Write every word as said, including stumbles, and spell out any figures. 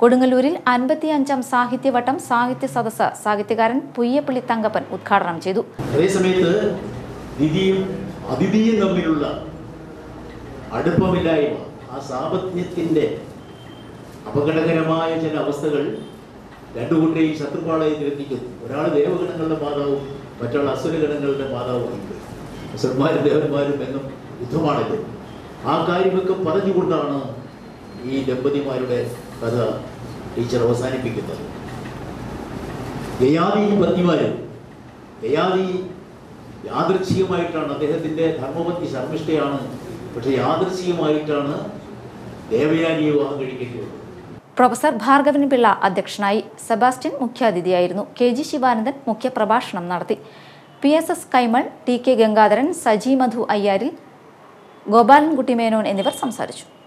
കൊടുങ്ങല്ലൂരിൽ അൻപത്തിയഞ്ചാം സാഹിത്യവട്ടം സാഹിത്യ സദസ്സ് സാഹിത്യകാരൻ പുയ്യപ്പള്ളി തങ്കപ്പൻ ഉദ്ഘാടനം ചെയ്തു. അതേസമയത്ത് നിധിയും അതിഥിയും തമ്മിലുള്ള അടുപ്പമില്ലായ്മ, ആ സാപത്യത്തിന്റെ അപകടകരമായ ചില അവസ്ഥകൾ രണ്ടു കൂട്ടരെയും ശത്രുപാളയത്തിൽ എത്തിക്കുന്നു. ഒരാൾ ദേവഗണങ്ങളുടെ മാതാവും മറ്റാൾ അസുരഗണങ്ങളുടെ മാതാവുമാണ്. അസുരന്മാരും ദേവന്മാരും എന്നും യുദ്ധമാണിത്. ആ കാര്യമൊക്കെ പറഞ്ഞുകൊണ്ടാണ് ഈ ദമ്പതിമാരുടെ കഥ ടീച്ചർ അവസാനിപ്പിക്കുന്നത്. ഗയാദി പത്നിമാരും ഗയാദി യാദൃച്ഛികമായിട്ടാണ്, അദ്ദേഹത്തിൻ്റെ ധർമ്മപത്നി ശർമ്മിഷ്ഠയാണ്, പക്ഷെ യാദൃച്ഛികമായിട്ടാണ് ദേവയാനിയെ വിവാഹം കഴിക്കേണ്ടി വന്നത്. പ്രൊഫസർ ഭാർഗവൻ പിള്ള അധ്യക്ഷനായി. സെബാസ്റ്റ്യൻ മുഖ്യാതിഥിയായിരുന്നു. കെ ജി ശിവാനന്ദൻ മുഖ്യപ്രഭാഷണം നടത്തി. P S S Kaimal, T K Gangadharan, Saji Madhu Ayyaril, Gopalankutty Menon എന്നിവർ സംസാരിച്ചു.